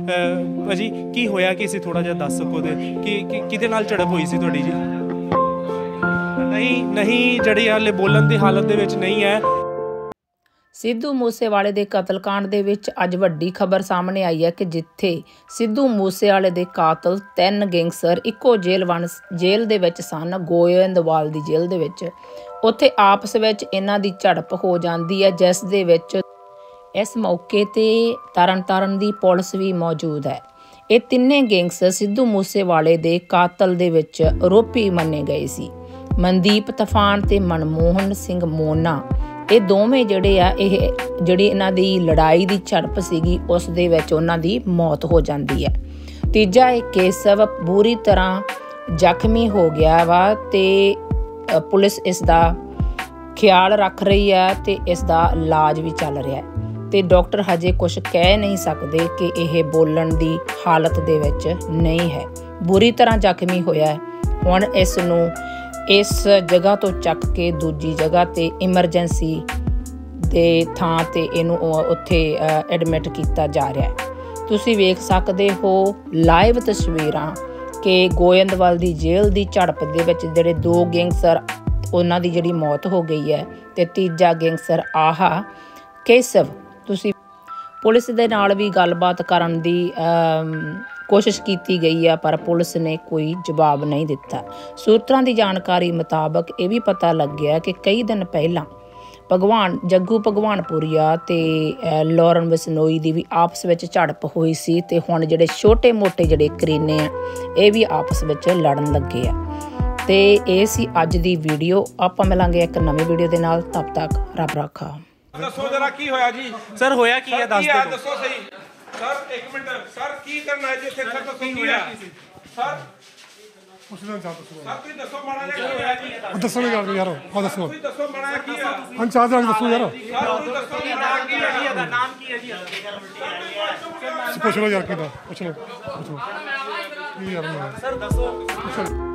ਭਾਜੀ ਕੀ ਹੋਇਆ ਕੀ ਸੀ, ਥੋੜਾ ਜਿਹਾ ਦੱਸ ਸਕੋ ਤੇ ਕਿ ਕਿਹਦੇ ਨਾਲ ਝੜਪ ਹੋਈ ਸੀ ਤੁਹਾਡੀ ਜੀ? ਨਹੀਂ ਜਿਹੜੀ ਹਾਲੇ ਬੋਲਣ ਦੀ ਹਾਲਤ ਦੇ ਵਿੱਚ ਨਹੀਂ ਹੈ। ਸਿੱਧੂ ਮੂਸੇਵਾਲੇ ਦੇ ਕਤਲकांड ਦੇ ਵਿੱਚ ਅੱਜ ਵੱਡੀ ਖਬਰ ਸਾਹਮਣੇ ਆਈ ਹੈ ਕਿ ਜਿੱਥੇ ਸਿੱਧੂ ਮੂਸੇਵਾਲੇ ਦੇ ਕਾਤਲ 3 ਗੈਂਗਸਟਰ ਇੱਕੋ ਜੇਲ੍ਹ ਦੇ ਵਿੱਚ ਸਨ, ਗੋਇੰਦਵਾਲ ਦੀ ਜੇਲ੍ਹ ਦੇ ਵਿੱਚ, ਉੱਥੇ ਆਪਸ ਵਿੱਚ ਇਹਨਾਂ ਦੀ ਝੜਪ ਹੋ ਜਾਂਦੀ ਹੈ, ਜਿਸ ਦੇ ਵਿੱਚ ਇਸ ਮੌਕੇ ਤੇ ਤਰਨਤਾਰਨ ਦੀ ਪੁਲਿਸ ਵੀ ਮੌਜੂਦ ਹੈ। ਇਹ ਤਿੰਨੇ ਗੈਂਗਸਟਰ ਸਿੱਧੂ ਮੂਸੇਵਾਲੇ ਦੇ ਕਾਤਲ ਦੇ ਵਿੱਚ ਆਰੋਪੀ ਮੰਨੇ ਗਏ ਸੀ। ਮਨਦੀਪ ਤੂਫਾਨ ਤੇ ਮਨਮੋਹਨ ਸਿੰਘ ਮੋਨਾ, ਇਹ ਦੋਵੇਂ ਜਿਹੜੇ ਆ, ਇਹ ਜਿਹੜੀ ਇਹਨਾਂ ਦੀ ਲੜਾਈ ਦੀ ਝੜਪ ਸੀਗੀ ਉਸ ਦੇ ਵਿੱਚ ਉਹਨਾਂ ਦੀ ਮੌਤ ਹੋ ਜਾਂਦੀ ਹੈ। ਤੀਜਾ ਇਹ ਕੇਸਵ ਬੁਰੀ ਤਰ੍ਹਾਂ ਜ਼ਖਮੀ ਹੋ ਗਿਆ ਵਾ ਤੇ ਪੁਲਿਸ ਇਸ ਦਾ ਖਿਆਲ ਰੱਖ ਰਹੀ ਹੈ ਤੇ ਇਸ ਦਾ ਇਲਾਜ ਵੀ ਚੱਲ ਰਿਹਾ ਹੈ ਤੇ ਡਾਕਟਰ ਹਜੇ ਕੁਝ ਕਹਿ ਨਹੀਂ ਸਕਦੇ ਕਿ ਇਹ ਬੋਲਣ ਦੀ ਹਾਲਤ ਦੇ ਵਿੱਚ ਨਹੀਂ ਹੈ, ਬੁਰੀ ਤਰ੍ਹਾਂ ਜ਼ਖਮੀ ਹੋਇਆ ਹੈ। ਹੁਣ ਇਸ ਨੂੰ ਇਸ ਜਗ੍ਹਾ ਤੋਂ ਚੱਕ ਕੇ ਦੂਜੀ ਜਗ੍ਹਾ ਤੇ ਐਮਰਜੈਂਸੀ ਦੇ ਥਾਂ ਤੇ ਇਹਨੂੰ ਉੱਥੇ ਐਡਮਿਟ ਕੀਤਾ ਜਾ ਰਿਹਾ ਹੈ। ਤੁਸੀਂ ਵੇਖ ਸਕਦੇ ਹੋ ਲਾਈਵ ਤਸਵੀਰਾਂ ਕਿ ਗੋਇੰਦਵਾਲ ਦੀ ਜੇਲ੍ਹ ਦੀ ਝੜਪ ਦੇ ਵਿੱਚ ਜਿਹੜੇ 2 ਗੈਂਗਸਟਰ, ਉਹਨਾਂ ਦੀ ਜਿਹੜੀ ਮੌਤ ਹੋ ਗਈ ਹੈ ਤੇ ਤੀਜਾ ਗੈਂਗਸਟਰ ਆਹਾ ਕੇਸਵ। ਤੁਸੀਂ ਪੁਲਿਸ ਦੇ ਨਾਲ ਵੀ ਗੱਲਬਾਤ ਕਰਨ ਦੀ ਕੋਸ਼ਿਸ਼ ਕੀਤੀ ਗਈ ਹੈ ਪਰ ਪੁਲਿਸ ਨੇ ਕੋਈ ਜਵਾਬ ਨਹੀਂ ਦਿੱਤਾ। ਸੂਤਰਾਂ ਦੀ ਜਾਣਕਾਰੀ ਮੁਤਾਬਕ ਇਹ ਵੀ ਪਤਾ ਲੱਗਿਆ ਕਿ ਕਈ ਦਿਨ ਪਹਿਲਾਂ ਜੱਗੂ ਭਗਵਾਨਪੁਰੀਆ ਤੇ ਲੋਰਨ ਬਿਸ਼ਨੋਈ ਦੀ ਵੀ ਆਪਸ ਵਿੱਚ ਝੜਪ ਹੋਈ ਸੀ ਤੇ ਹੁਣ ਜਿਹੜੇ ਛੋਟੇ ਮੋਟੇ ਜਿਹੜੇ ਕਰੀਨੇ ਆ ਇਹ ਵੀ ਆਪਸ ਵਿੱਚ ਲੜਨ ਲੱਗੇ ਆ। ਤੇ ਇਹ ਸੀ ਅੱਜ ਦੀ ਵੀਡੀਓ। ਆਪਾਂ ਮਿਲਾਂਗੇ ਇੱਕ ਨਵੀਂ ਵੀਡੀਓ ਦੇ ਨਾਲ, ਤਬ ਤੱਕ ਰੱਬ ਰਾਖਾ। ਦੱਸੋ ਜਰਾ ਕੀ ਹੋਇਆ ਜੀ? ਸਰ ਹੋਇਆ ਕੀ ਹੈ, ਦੱਸ ਦਿਓ। ਦੱਸੋ ਸਹੀ ਸਰ, 1 ਮਿੰਟ ਸਰ, ਕੀ ਕਰਨਾ ਹੈ ਜੀ ਇੱਥੇ? ਸਰ ਦੱਸੋ ਕੀ ਹੋਇਆ ਸਰ? ਪੁੱਛਣਾ ਚਾਹ ਦੱਸੋ ਸਰ ਤੁਸੀਂ ਦੱਸੋ ਮਾੜਾ ਜਿਹਾ ਕੀ ਹੋਇਆ ਜੀ? ਦੱਸੋ ਯਾਰ, ਯਾਰ ਆ ਦੱਸੋ, ਤੁਸੀਂ ਦੱਸੋ ਮਾੜਾ ਜਿਹਾ ਕੀ ਹੋਇਆ? ਹਾਂ ਚਾਹ ਦੱਸੋ ਯਾਰ, ਸਰ ਤੁਸੀਂ ਦੱਸੋ ਮਾੜਾ ਕੀ ਹੋਇਆ? ਦਾ ਨਾਮ ਕੀ ਹੈ ਜੀ? ਪੁੱਛ ਲਓ ਯਾਰ, ਕਿਦਾਂ ਪੁੱਛ ਲਓ ਕੀ ਯਾਰ ਸਰ ਦੱਸੋ।